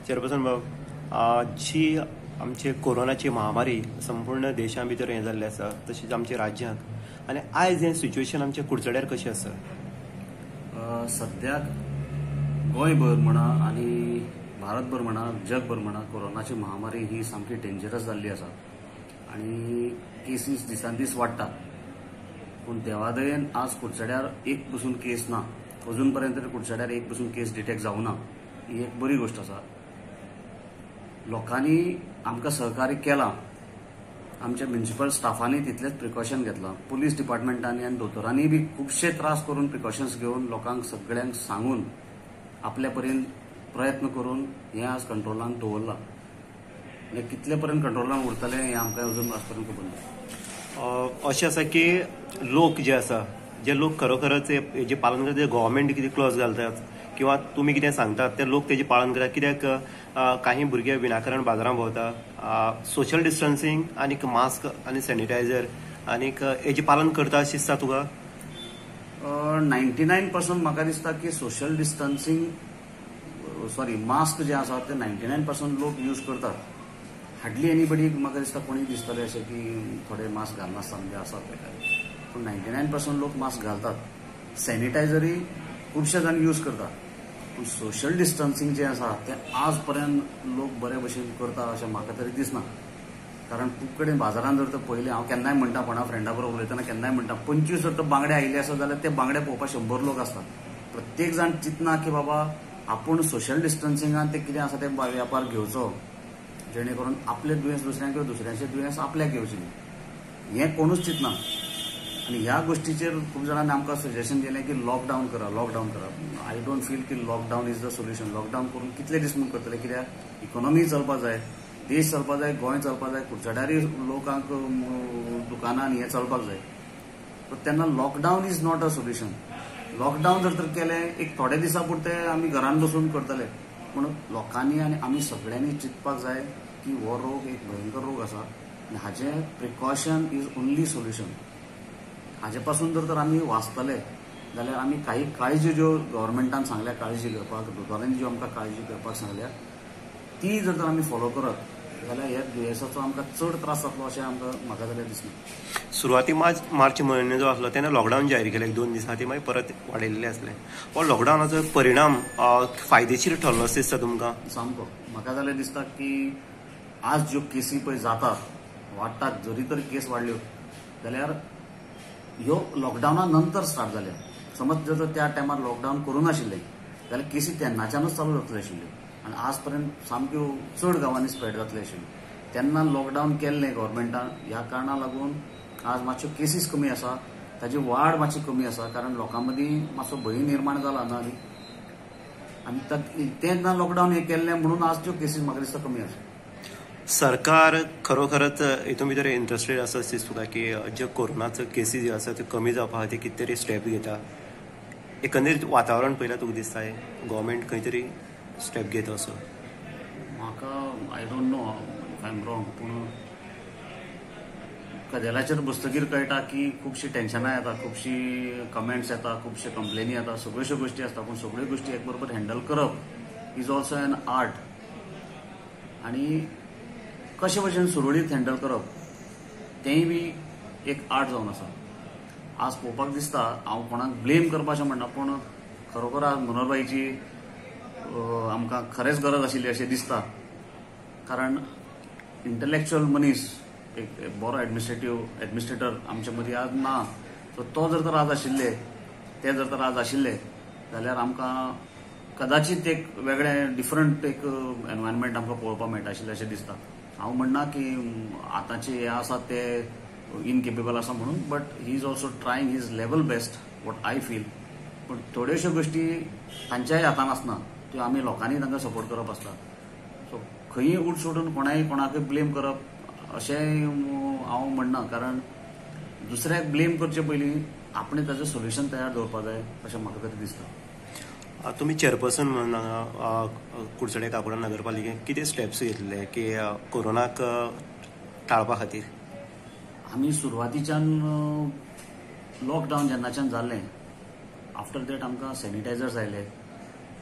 Chairperson जी आमचे कोरोनाची महामारी संपूर्ण देशा भितर हें जाल्लें आसा तशेंच आमच्या राज्यांत आनी आयज हें सिच्युएशन आमच्या कुडचड्यार कशें आसा? सद्याक गोंयभर म्हणा आनी भारतभर म्हणा जगभर म्हणा कोरोनाची महामारी ही सामकी डेंजरस जाल्ली आसा आनी केसीस दिसान दीस वाडटा. पूण देवादयेन आज कुडचड्यार एक पसून केस ना. अजून पर्यंत कुडचड्यार एक पसून केस डिटेक्ट जावं ना. ही एक बरी गोष्ट आसा. लोकांनी आमकां सहकार्य केलां. आमच्या म्युनिसिपल स्टाफांनी तितलेच प्रिकॉशन घेतलां. पुलीस डिपार्टमेंटांनी आनी दोतोरांनी बी खुबशे त्रास करून प्रिकॉशन्स घेवन लोकांक सगळ्यांक सांगून आपल्या परीन प्रयत्न करून हें आज कंट्रोलान दवरलां. कितले पर्यंत कंट्रोलान उरतलें हें आमकां अजून आज पर्यंत खबर ना. अशें आसा की लोक जे आसा जे लोक खरोखरच हेजें पालन करतात, गव्हर्मेंट कितें क्लॉज घालतात किंवा तुमी कितें सांगतात ते लोक तेजें पालन करतात. कित्याक काही भुरगे विनाकारण बाजारांत भोंवता. सोशल डिस्टन्सिंग आनीक मास्क आनी सॅनिटायझर आनीक हेजें पालन करता अशें दिसता तुका? 99% म्हाका दिसता की सोशल डिस्टन्सिंग मास्क जे आसा ते 99% लोक यूज करतात. हार्डली एनीबडी म्हाका दिसता कोणी दिसतले अशें की थोडे मास्क घालनासता म्हणजे आसात ते. पूण 99% लोक मास्क घालतात. सॅनिटायझरय खुबशे जाण यूज करतात. पूण सोशल डिस्टन्सिंग जे आसा ते आज पर्यंत लोक बरे भशेन करता अशें म्हाका तरी दिसना. कारण खूब कडेन बाजारांत जर तर पयलें हांव केन्नाय म्हणटा कोणा फ्रेंडा बरोबर उलयतना केन्नाय म्हणटा 25 जर तर बांगडे आयिल्ले आसा जाल्यार ते बांगडे पळोवपाक 100 लोक आसतात. प्रत्येक जाण चिंतना की बाबा आपूण सोशल डिस्टन्सिंगान ते कितें आसा ते व्यापार घेवचो जेणे करून आपले दुयेंस दुसऱ्यांक किंवा दुसऱ्याचे दुयेंस आपल्याक घेवचे हें कोणूच चिंतना. आनी ह्या गोष्टीचेर खूब जाणांनी आमकां सजेशन दिलें की लॉकडावन करा. आय डोंट फील की lockdown is the solution. Lockdown करून कितले दीस म्हूण करतले? कित्याक इकॉनॉमी चलपाक जाय, देश चलपाक जाय, गोंय चलपाक जाय, कुडचड्यारी लोकांक दुकानां हें चलपाक जाय. तेन्ना lockdown is not a solution. Lockdown जर तर केलें एक थोडे दिसा पुरते आमी घरान बसून करतले. पूण लोकांनी आनी आमी सगळ्यांनी चिंतपाक जाय की हो रोग एक भयंकर रोग आसा आनी हाचें प्रिकॉशन इज ओन्ली सोल्युशन. हाचे पासून जर तर आमी वाचतले जाल्यार आमी काही काळजी ज्यो गव्हर्मेंटान सांगल्या काळजी घेवपाक, दोतोरांनी ज्यो आमकां काळजी घेवपाक सांगल्या ती जर तर आमी फॉलो करत जाल्यार ह्या दुयेंसाचो आमकां चड त्रास जातलो अशें म्हाका जाल्यार दिसना. सुरवाती मार्च म्हयनो जो आसलो तेन्ना लॉकडावन जाहीर केलें 2 दिसां. ती मागीर परत वाडयल्लें आसलें. हो लॉकडावनाचो परिणाम फायदेशीर ठरलो अशें दिसता तुमकां? सामको. म्हाका जाल्यार दिसता की आज ज्यो केसी पळय जातात वाडटात, जरी तर केस वाडल्यो जाल्यार ह्यो लॉकडावना नंतर स्टार्ट जाल्या. समज जर त्या टायमार लॉकडावन करूं नाशिल्लें जाल्यार केसी तेन्नाच्यानूच चालू जातल्यो आशिल्ल्यो आनी आज पर्यंत सामक्यो चड गांवांनी स्प्रेड जातल्यो आशिल्ल्यो. तेन्ना लॉकडावन केल्लें गव्हर्मेंटान. ह्या कारणां लागून आज मातश्यो केसीस कमी आसा, ताची वाड मातशी कमी आसा. कारण लोकां मदीं मातसो भंय निर्माण जाला ना आनी तेन्ना लॉकडावन हें केल्लें म्हणून आज त्यो केसीस म्हाका दिसता कमी आसा. सरकार खरोखरच हितून भितर इंट्रस्टेड आसा अशें दिसता की जे कोरोनाचो केसीस जे आसा त्यो कमी जावपा खातीर कितें तरी स्टेप घेता. एकंदरीत वातावरण पळयल्यार तुका दिसता गव्हर्मेंट खंय तरी स्टेप घेता असो? म्हाका I don't know if I am wrong. पूण कदेलाचेर बसतकीर कळटा की खुबशी टेन्शनां येता, खुबशी कमेंट्स येता, खुबशे कंप्लेनी येता, सगळ्योश्यो गोश्टी आसता. पूण सगळ्यो गोश्टी एक बरोबर हँडल करप इज ऑल्सो एन आर्ट. आनी कशे भशेन सुरळीत हँडल करप तेंय बी एक आर्ट जावन आसा. आज पळोवपाक दिसता हांव कोणाक ब्लेम करपाचें म्हणना पूण खरोखर आज मनोहरबाईची आमकां खरेंच गरज आशिल्ली अशें दिसता. कारण इंटलेक्च्युअल मनीस एक बरो एडमिनिस्ट्रेटर आमचे मदीं आज ना. सो तो जर तर आज आशिल्ले, ते जर तर आज आशिल्ले जाल्यार आमकां कदाचित एक वेगळें डिफरंट एक एनवायरमेंट आमकां पळोवपाक मेळटा आशिल्लें अशें दिसता. हांव म्हणना की आतांचे हे आसात ते इनकेपेबल आसा म्हणून, but he is also trying his level best what I feel. पूण थोड्योश्यो गोश्टी तांच्याय हातान आसना, त्यो आमी लोकांनी तांकां सपोर्ट करप आसता. सो खंयी उठ सोडून कोणाकय ब्लेम करप अशें हांव म्हणना. कारण दुसऱ्याक ब्लेम करचे पयलीं आपणें ताचें सोल्युशन तयार दवरपाक जाय अशें म्हाका तरी दिसता. तुम्ही चेअरपर्सन म्हणून कुडचडे काकोडा नगरपालिकेन कितें स्टेप्स घेतले की कोरोनाक टाळपा खातीर? आमी सुरवातीच्यान लॉकडावन जेन्नाच्यान जाल्लें आफ्टर दॅट आमकां सॅनिटायझर्स आयले,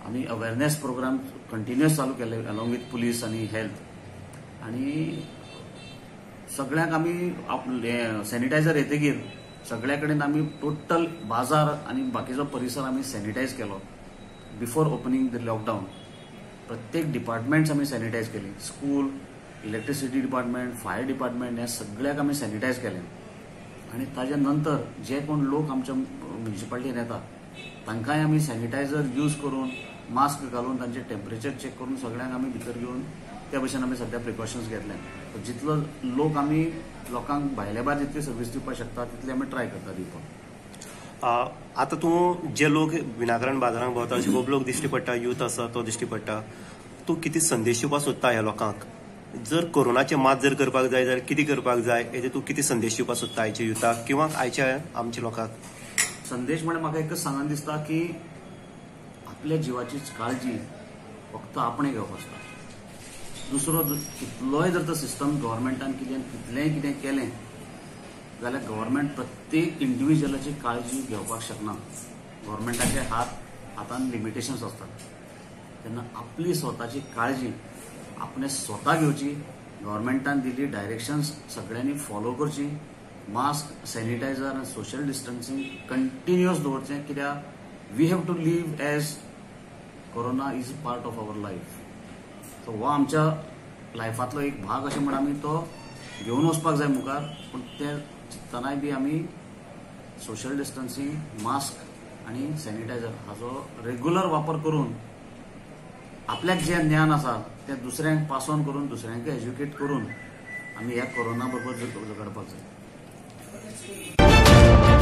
आम्ही अवेअरनेस प्रोग्राम कंटिन्युअस चालू केले अलॉंग विथ पुलीस आणि हेल्थ. आणि सगळ्यांक आम्ही सॅनिटायझर येतकीर सगळ्या कडेन आम्ही टोटल बाजार आणि बाकीचो परिसर आम्ही सॅनिटायज केलो बिफोर ओपनिंग द लॉकडाऊन. प्रत्येक डिपार्टमेंट्स आम्ही सॅनिटायज केली. School, electricity department, fire department ह्या सगळ्याक आम्ही सॅनिटायज केले. आणि ताज्या नंतर जे कोण लोक आमच्या म्युनिसिपालिटीन येतात तांकांय आम्ही सॅनिटायझर यूज करून मास्क घालून तांचे टेम्परेचर चेक करून सगळ्यांक आम्ही भितर घेऊन त्या भशेन आम्ही सध्या प्रिकॉशन्स घेतले. जितलो लोक आम्ही लोकांक भायल्या भायर जितली सर्व्हिस दिवपाक शकता तितले आम्ही ट्राय करता दिवपाक. आता तूं जे लोक विनाकारण बाजारांत भोंवता अशे खूब लोक दिश्टी पडटा, यूथ आसा तो दिश्टी पडटा. तूं कितें संदेश दिवपाक सोदता ह्या लोकांक? जर कोरोनाचें मात जर करपाक जाय जाल्यार कितें करपाक जाय हेजे तूं कितें संदेश दिवपाक सोदता आयच्या युथाक किंवा आयच्या आमच्या लोकांक? संदेश म्हणजे म्हाका एकच सांगन दिसता की आपल्या जिवाची काळजी फक्त आपणें घेवप आसता. दुसरो कितलोय जर तो सिस्टम गव्हर्मेंटान कितलेंय कितें केलें जाल्यार गव्हर्मेंट प्रत्येक इंडिव्हिज्युअलाची काळजी घेवपाक शकना. गव्हर्मेंटाचे हातान लिमिटेशन्स असतात. तेन्ना आपली स्वताची काळजी आपणे स्वता घेवची. गव्हर्मेंटान दिल्ली डायरेक्शन्स सगळ्यांनी फॉलो करची. मास्क, सॅनिटायझर आनी सोशल डिस्टन्सिंग कंटिन्युअस दवरचें. कित्याक we have to live as corona is part of our life. So हो आमच्या लायफांतलो एक भाग अशें म्हणून आमी तो घेवन वचपाक जाय मुखार. पूण ते चिंतनाय बी आमी सोशल डिस्टन्सिंग, मास्क आनी सॅनिटायझर हाचो रेग्युलर वापर करून आपल्याक जें ज्ञान आसा तें दुसऱ्यांक पास ऑन करून दुसऱ्यांक एज्युकेट करून आमी ह्या कोरोना बरोबर झगडपाक जाय.